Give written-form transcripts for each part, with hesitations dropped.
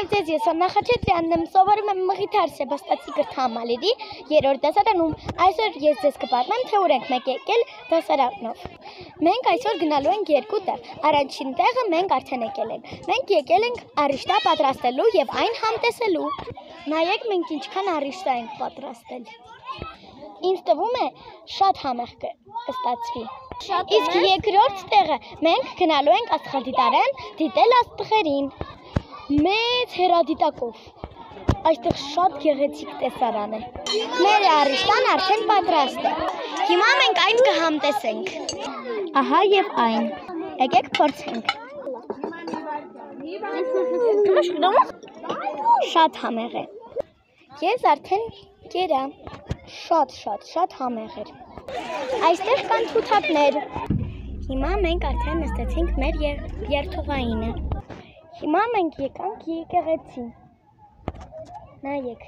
Բարև ձեզ, ես Աննա Խաչատրյանն եմ, սովորում եմ Մղիթ Սեբաստացի գրթահամալիրի 3-րդ դասարանում։ Այսօր ես ձեզ կպատմեմ, թե ուր ենք մենք եկել դասարանով։ Մենք այսօր գնալու ենք երկու տեղ։ Առաջին տեղը մենք արդեն եկել ենք։ Մենք եկել ենք առիշտա պատրաստելու եւ այն համտեսելու։ Նայեք մենք ինչքան առիշտա ենք պատրաստել։ Ինձ թվում է շատ համեղ կստացվի։ Իսկ երկրորդ տեղը մենք գնալու ենք աստղադիտարան դիտել աստղերին մեծ հեռադիտակով։ Այստեղ շատ գեղեցիկ տեսարան է։ Մեր առիշտան արդեն պատրաստ է։ Հիմա մենք այն կհամտեսենք։ Ահա եւ այն։ Եկեք փորձենք։ Շատ համեղ է։ Ես արդեն կերա։ Շատ համեղ էր։ Այստեղ կան թութակներ։ Հիմա մենք արդեն նստեցինք մեր երթուղայինը։ Հիմա մենք եկանք եկեղեցի։ Նայեք։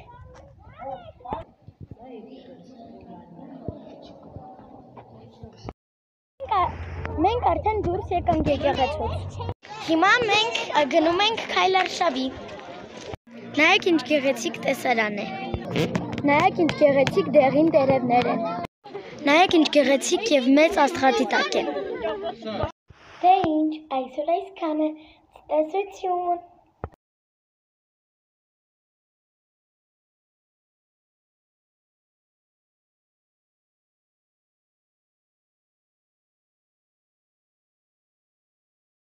Մենք արդեն դուրս եկանք եկեղեցուց։ Հիմա մենք գնում ենք Քայլարշավի։ Նայեք ինչ գեղեցիկ տեսարան է։ Նայեք ինչ գեղեցիկ դեղին տերևներ են։ Նայեք ինչ գեղեցիկ եւ մեծ աստղադիտակ է։ Դե ինչ, այսօր այսքանը, ցտեսություն։